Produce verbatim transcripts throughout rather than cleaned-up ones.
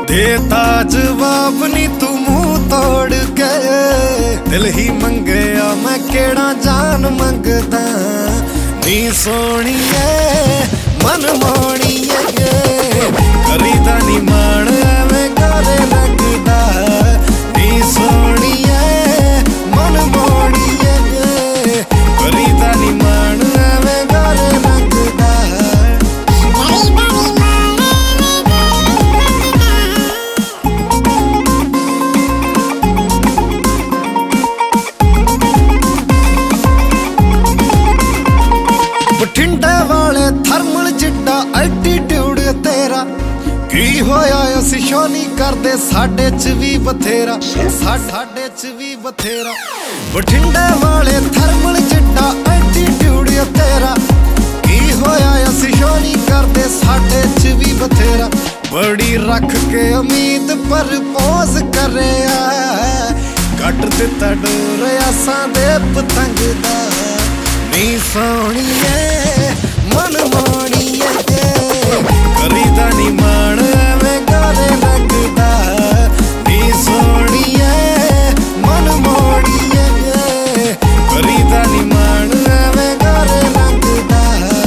देता जवाब नी तू मुंह तोड़ के, दिल ही मंगया मैं केड़ा जान मंगदा नी सोहणीए मन मोहणीए करीदा नी मान एवें गले लगदा नी सोहणीए मन मोहणीए करीदा नी मान एवें गले लगदा बठिंडे वाले थर्मल जिड्डा एटीट्यूड तेरा की होया असी शोनी करदे साडे च भी बथेरा साडे च भी बथेरा बठिंडे वाले थर्मल जिड्डा एटीट्यूड तेरा की होया असी शोनी करदे साडे च भी बथेरा बड़ी रख के उम्मीद पर पोज करे कट दिता डोर असां दे पतंग दा नी सोहणीए मन मोहणीए करीदा नी मान एवें गले लगदा नी सोहणीए मन मोहणीए करीदा नी मान एवें गले लगदा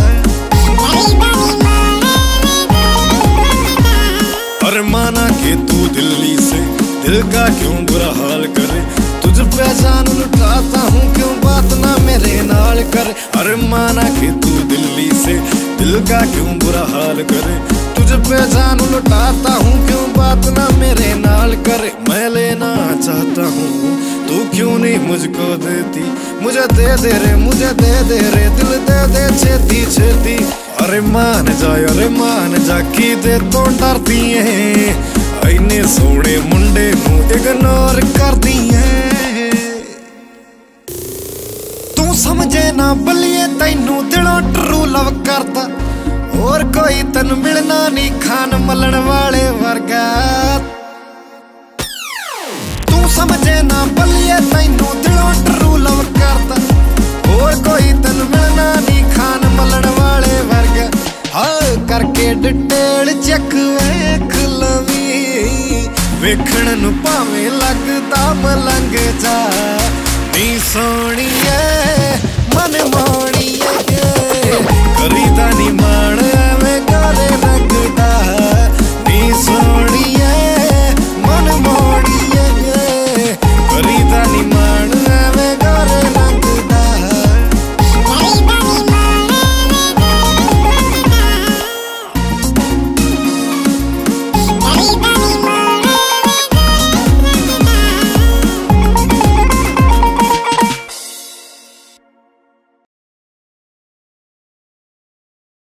और माना के तू दिल्ली से दिल का क्यों बुरा हाल करे तुझ पे जान लुटाता हूँ क्यों बात ना मेरे नाल कर अरे माना कि तू दिल्ली से दिल का क्यों बुरा हाल करे तुझ पे जान लुटाता हूँ क्यों बात ना मेरे नाल कर मैं लेना चाहता हूँ तू क्यों नहीं मुझको देती मुझे दे दे रे मुझे दे दे रे दिल दे दे छेती छेती अरे मान जा अरे मान जा की दे तो डरती है इन्ने सोने मुंडे नू इग्नोर कर दी है तू समझे ना बलिए तैनू दिलों ट्रू लव करता और कोई तन मिलना नहीं खान मलन वाले वर्गा तू समझे ना बलिए तैनू दिलों ट्रू लव करता और कोई तन मिलना नहीं खान मलन वाले वर्गा हाँ करके डिटेल चेक वेख लवी वेखण नू भावें लगदा मलंग जा नी सोहणीए मन मोहणीए करीदा नी मान